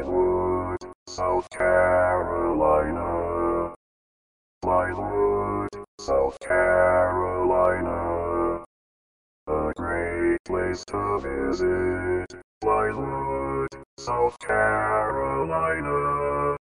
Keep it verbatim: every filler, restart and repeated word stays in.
Blythewood, South Carolina. Blythewood, South Carolina. A great place to visit. Blythewood, South Carolina.